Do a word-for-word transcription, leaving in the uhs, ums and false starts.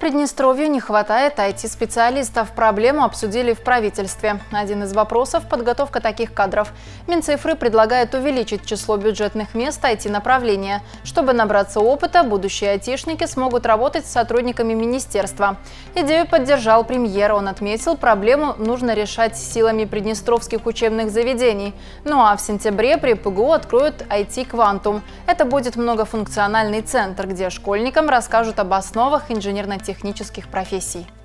Приднестровью не хватает ай ти-специалистов. Проблему обсудили в правительстве. Один из вопросов – подготовка таких кадров. Минцифры предлагает увеличить число бюджетных мест ай ти-направления. Чтобы набраться опыта, будущие айтишники смогут работать с сотрудниками министерства. Идею поддержал премьер. Он отметил, проблему нужно решать силами приднестровских учебных заведений. Ну а в сентябре при пэ гэ у откроют ай ти-квантум. Это будет многофункциональный центр, где школьникам расскажут об основах инженерно-технических профессий.